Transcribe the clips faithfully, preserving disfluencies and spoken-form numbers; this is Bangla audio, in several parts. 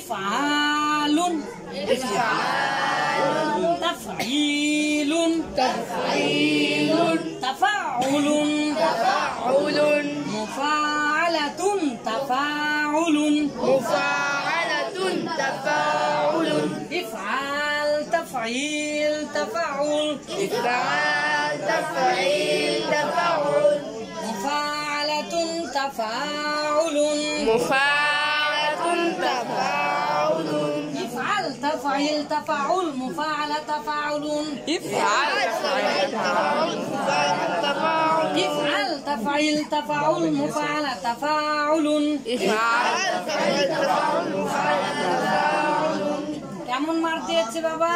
ইফআলুন ইফআলুন তাফঈলুন তাফঈলুন তাফাউলুন তাফাউলুন মুফাআলাতুন তাফাউলুন মুফাআলাতুন তাফাউলুন ইফআল তাফঈল তাফাউল ইফআল তাফঈল তাফাউল মুফাআলাতুন তাফাউলুন মুফাআলাতুন তাফাউলুন ইফআল তাফঈল তাফাউল মুফাআলা তাফাউলুন ইফআল তাফঈল তাফাউল মুফাআলা তাফাউল ইফআল তাফঈল তাফাউল মুফাআলা তাফাউলুন ইফআল তাফঈল তাফাউল মুফাআলা তাফাউলুন। কেমন মার দিয়েছে বাবা?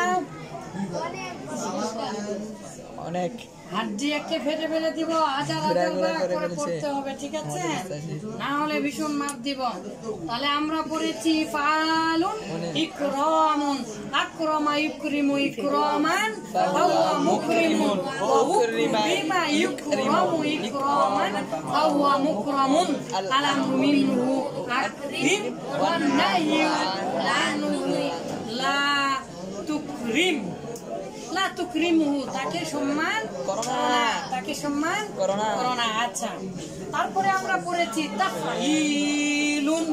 অনেক হাত দিয়ে একে ফেটে ফেলে দিব, হাজার হাজার করে করতে হবে, ঠিক আছে? না হলে ভীষণ মার দিব। তাহলে আমরা পড়েছি ফালুন ইকরামুন আকরামা ইকরিমু ইকরামান ফাহুয়া মুকরিমুন ওয়া উকরিমা ইকরামু ইকরামান ফাহুয়া মুকরামুন আলামু মিনহু আকরিম ওয়ান নাহয়ু আনহু লা তুকরিম লা তুকরিমহু তাকে সম্মান করো না, তাকে সম্মান করো না করো না। আচ্ছা, তারপরে আমরা পড়েছি তাফঈলুন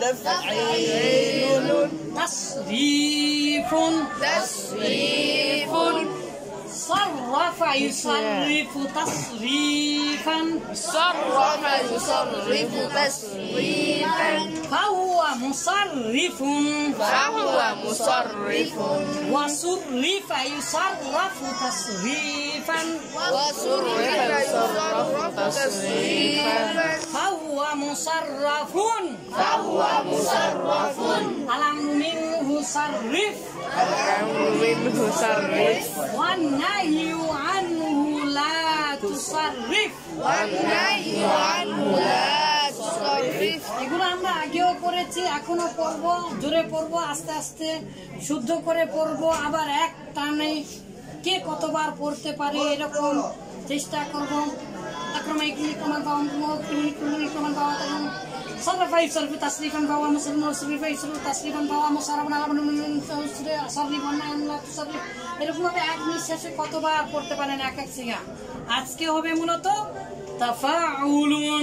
তাফঈলুন তাসরিফুন তাসরিফুন সাররাফা ইউসাররিফু তাসরিফান সাররাফা ইউসাররিফু তাসরিফান ফাহুয়া মুসাররিফুন ফাহুয়া মুসাররিফুন ওয়া সুররিফা ইউসাররাফু তাসরিফান ওয়া সুররিফা ইউসাররাফু তাসরিফান ফাহুয়া মুসাররাফুন ফাহুয়া মুসাররাফুন আলামু মিনহু সাররিফ আলামু মিনহু সাররিফ ওয়ান নাহয়ু আনহু লা তুসাররিফ ওয়ান নাহয়ু আনহু লা তুসাররিফ। এগুলো আমরা আগেও পড়েছি, এখনো পড়বো, জোরে পড়বো, আস্তে আস্তে শুদ্ধ করে পড়বো, আবার এক টানে কে কতবার পড়তে পারে এরকম চেষ্টা করবো। আকরামাইকুম কামান বাওয়াম কুমুকুম কামান বাওয়াম সারফা ইসরফু তাসরিফান বাওয়া মুসলিম মুসরিফা ইসরফু তাসরিফান বাওয়া মুসারাবান আলামান সাররিফান লা তুসাররিফ, এরকম ভাবে এক নিঃশ্বাসে কতবার পড়তে পারেন এক এক সিগা। আজকে হবে মূলত তাফাউলুন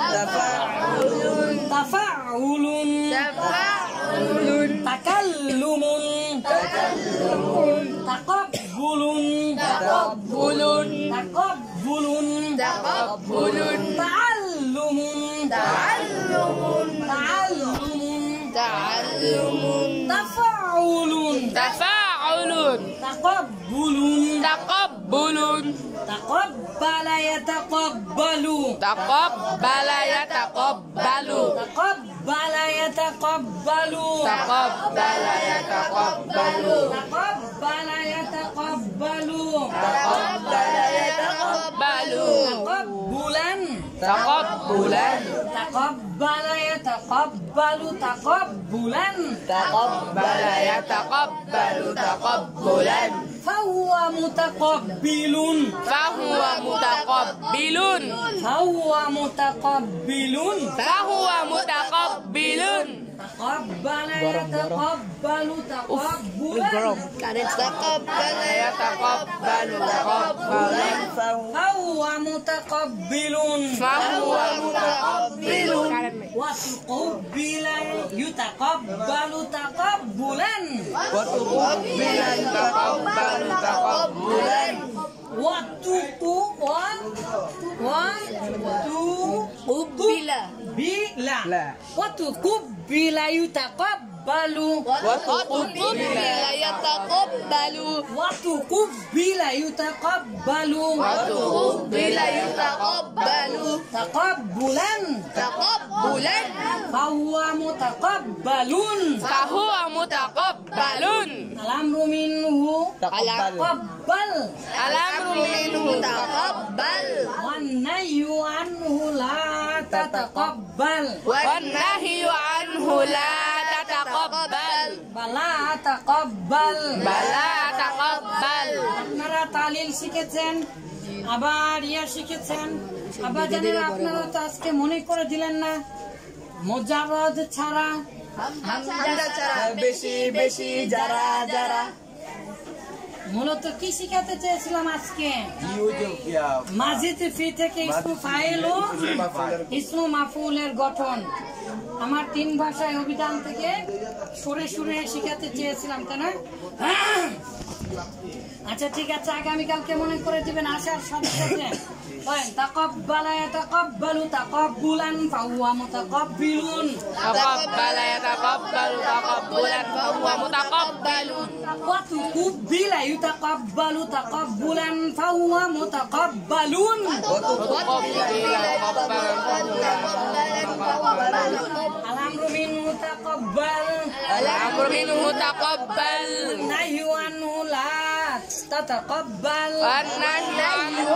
তাফাউলুন তাফাউলুন তাফাউলুন তাকাল্লুমুন তাকাল্লুমুন তাকাব্বুলুন তাকাব্বুলুন তাকাব্বুলুন তাকাব্বুলুন তাআল্লুমুন তাআল্লুমুন তাআল্লুমুন তাআল্লুমুন তাফাউলুন তাফাউলুন তাকাব্বুলুন তাকাব্বুলুন তাকাব্বালা ইয়াতাকাব্বালু তাকাব্বালা ইয়াতাকাব্বালু তাকাব্বালা ইয়াতাকাব্বালু তাকাব্বালা ইয়াতাকাব্বালু তাকাব্বালা ইয়াতাকাব্বালু তাকাব্বালা ইয়াতাকাব্বালু তাকাব্বুলান তাকাব্বুলান তাকাব্বালা ইয়াতাকাব্বালু তাকাব্বুলান তাকাব্বালা ইয়াতাকাব্বালু তাকাব্বুলান ফাহুয়া মুতাকাব্বিলুন ফাহুয়া মুতাকাব্বিলুন ফাহুয়া মুতাকাব্বিলুন ফাহুয়া মুতাকাব্বিলুন তাকাব্বালা ইয়াতাকাব্বালু তাকাব্বুলান তাকাব্বালা ইয়াতাকাব্বালু তাকাব্বুলান ফাহুয়া মুতাকাব্বিলুন ফাহুwa mutaqabbilun wa tuqabbila yutaqabbalu taqabbulan wa tuqabbila yutaqabbalu taqabbulan wa tuqu wa wa tuqabbila bila wa tuqabbila yutaqabbalu wa tuqabbila yataqabbalu wa tuqabbila yutaqabbalu wa tuqabbila yutaqabbalu taqabbulan taqabbulan fahuwa mutaqabbalun fahuwa mutaqabbalun al-amru minhu taqabbal al-amru minhu taqabbal wan nahyu anhu la tataqabbal wan nahyu anhu la tataqabbal bala taqabbal bala taqabbal। আপনারা তালিল শিখেছেন, আবার ইয়া শিখেছেন, আবার জানেন আপনারা তো আজকে মনে করে দিলেন না মুজাররদ ছাড়া হামজা ছাড়া বেশি বেশি যারা যারা। মূলত কি শিখাতে চেয়েছিলাম আজকে? মাজিদ ফি থেকে ইসমু ফাইল ও ইসমু মাফউলের গঠন আমার তিন ভাষায় অভিধান থেকে সুরে সুরে শিখাতে চেয়েছিলাম, তাই না? আচ্ছা ঠিক আছে, আগামীকালকে মনে করে দিবেন আসার সাথে সাথে। তাকাব্বালা ইয়াতাকাব্বালু তাকাব্বুলান ফাহুয়া মুতাকাব্বিলুন। তাকাব্বালা ইয়াতাকাব্বালু তাকাব্বুলান ফাহুয়া মুতাকাব্বিলুন। ওয়া তুকাব্বিলা ইউতাকাব্বালু তাকাব্বুলান ফাহুয়া মুতাকাব্বালুন। আল-আমরু মিনহু তাকাব্বাল আল-আমরু মিনহু তাকাব্বাল। নাহয়ু আনহু লা তাতাকাব্বাল ওয়ান-নাহয়ু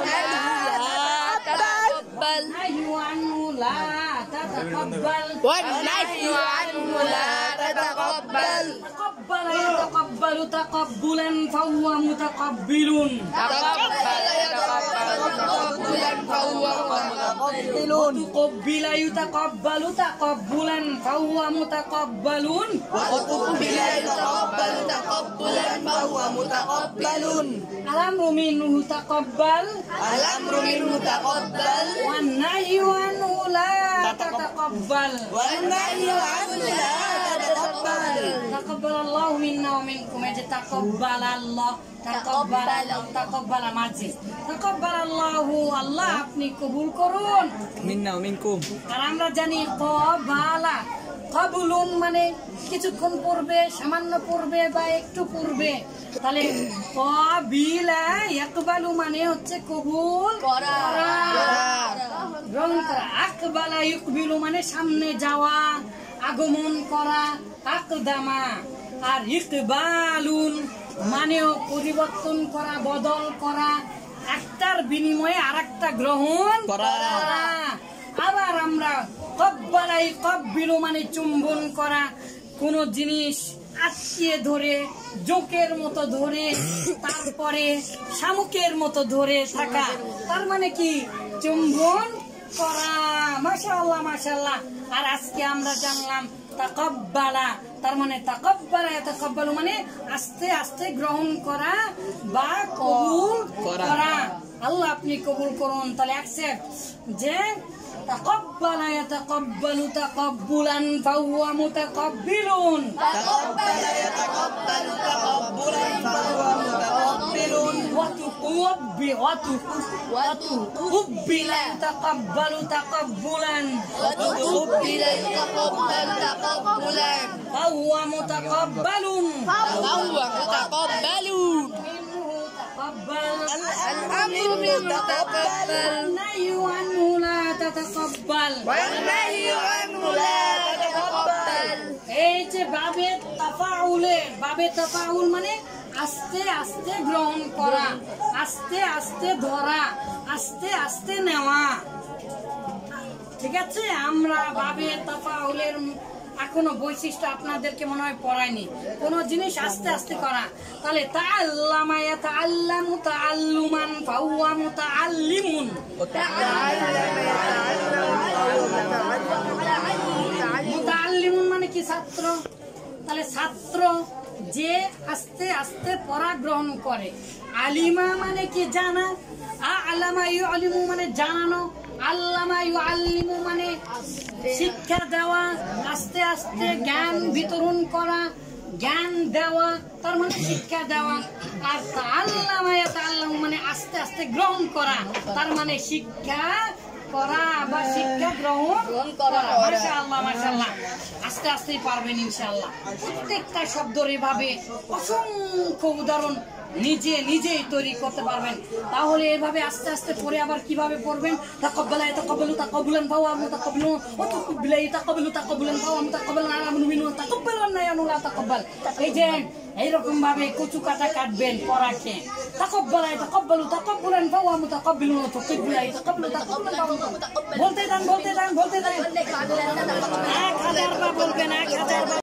আনহু লা তাতাকাব্বাল। নাহয়ু আনহু লা তাতাকাব্বাল ওয়ান-নাহয়ু আনহু লা তাতাকাব্বাল। তাকাব্বালা ইয়াতাকাব্বালু তাকাব্বুলান ফাহুয়া মুতাকাব্বিলুন। তাকাব্বালা ইয়াতাকাব্বালু তাকাব্বুলান ফাহুয়া মুতাকাব্বিলুন। তুকাব্বিলা ইউতাকাব্বালু তাকাব্বুলান ফাহুয়া মুতাকাব্বালুন। ওয়াতুকাব্বিলা ইয়াতাকাব্বালু তাকাব্বুলান ফাহুয়া মুতাকাব্বিলুন। আল-আমরু মিনহু তাকাব্বাল আল-আমরু মিনহু তাকাব্বাল। ওয়ান-নাহয়ু আনহু লা তাতাকাব্বাল ওয়ান-নাহয়ু আনহু লা তাতাকাব্বাল। তাকাব্বালাল্লাহু মিন্না ওয়া মিনকুম। এই যে তাকাব্বালাল্লাহ, তাকাব্বালা তাকাব্বালা মাঝে তাকাব্বালাল্লাহু, আল্লাহ আপনি কবুল করুন, মিন্না ওয়া মিনকুম। আর আমরা জানি কবালা কবুলুন মানে কিছুক্ষণ পূর্বে, সামান্য পূর্বে বা একটু পূর্বে। তাহলে কবিলা ইয়াকবালু মানে হচ্ছে কবুল করা। গ্রহণ করা। আকবালা ইকবিলু মানে সামনে যাওয়া, আগমন করা, আকদামা। আর ইকবালুন মানেও পরিবর্তন করা, বদল করা, একটার বিনিময়ে আরেকটা গ্রহণ করা। আবার আমরা কব্বালা ইকবিলু মানে চুম্বন করা, কোন জিনিস আটকিয়ে ধরে জোকের মতো ধরে তারপরে শামুকের মতো ধরে থাকা, তার মানে কি চুম্বন করা। মাশাআল্লাহ মাশাআল্লাহ। আর আজকে আমরা জানলাম তাকাব্বালা, তার মানে তাকাব্বালা ইয়াতাকাব্বালু মানে আস্তে আস্তে গ্রহণ করা বা কবুল করা। আল্লাহ আপনি কবুল করুন। তাহলে অ্যাকসেপ্ট যে তাকাব্বালা ইয়াতাকাব্বালু তাকাব্বুলান ফাহুয়া মুতাকাব্বিলুন। তাকাব্বালা ইয়াতাকাব্বালু তাকাব্বুলান ফাহুয়া মুতাকাব্বিলুন। ওয়া তুকাব্বি ওয়া তুকাব্বিলা তাকাব্বালু তাকাব্বুলান ওয়াতুকাব্বিলা ইয়াতাকাব্বালু তাকাব্বুলান ফাহুয়া মুতাকাব্বালুন। ফাহুয়া মুতাকাব্বালুন। الأمر منه تقبل والنهي عنه لا تتقبل والنهي عنه لا تتقبل। এই যে বাবে তাফাউলে, বাবে তাফাউল মানে আস্তে আস্তে গ্রহণ করা, আস্তে আস্তে ধরা, আস্তে আস্তে নেওয়া। ঠিক আছে, আমরা বাবে তাফাউলের এখনো বৈশিষ্ট্য আপনাদেরকে মনে হয় পড়ায়নি। কোন জিনিস আস্তে আস্তে করা। তাহলে তাআল্লামা ইয়াতাআল্লামু তাআল্লুমান ফাহুয়া মুতাআল্লিমুন। মুতাআল্লিমুন মানে কি ছাত্র। তাহলে ছাত্র যে আস্তে আস্তে পড়া গ্রহণ করে। আলিমা মানে কি জানা। আ'লামা ইউ'আলিমু মানে জানানো। আল্লামা ইউ'আল্লিমু মানে শিক্ষা দেওয়া, আস্তে আস্তে জ্ঞান বিতরণ করা, জ্ঞান দেওয়া, তার মানে শিক্ষা দেওয়া। আর তাআল্লামা ইয়াতাআল্লামু মানে আস্তে আস্তে গ্রহণ করা, তার মানে শিক্ষা করা বা শিক্ষা গ্রহণ করা। মাশাআল্লাহ মাশাআল্লাহ। আস্তে আস্তেই পারবেন ইনশাআল্লাহ। প্রত্যেকটা শব্দের এভাবে অসংখ্য উদাহরণ নিজে নিজেই তৈরি করতে পারবেন। তাহলে এভাবে আস্তে আস্তে পড়ে আবার কিভাবে পড়বেন? তাকাব্বালা ইয়াতাকাব্বালু তাকাব্বুলান ফাহুয়া মুতাকাব্বিলুন ওয়া তুকাব্বিলা ইয়াতাকাব্বালু তাকাব্বুলান ফাহুয়া মুতাকাব্বিলুন। আল-আমরু মিনহু তাকাব্বাল ওয়ান-নাহয়ু আনহু লা তাকাব্বাল। এই যে এইরকম ভাবে কচু কাটা কাটবেন পড়াকে। তাকাব্বালা ইয়াতাকাব্বালু তাকাব্বুলান ফাহুয়া মুতাকাব্বিলুন ওয়া তুকাব্বিলা ইয়াতাকাব্বালু তাকাব্বুলান ফাহুয়া মুতাকাব্বিলুন। বলতে দেন বলতে দেন বলতে দেন। এক হাজার বার বলবেন, এক হাজার বার।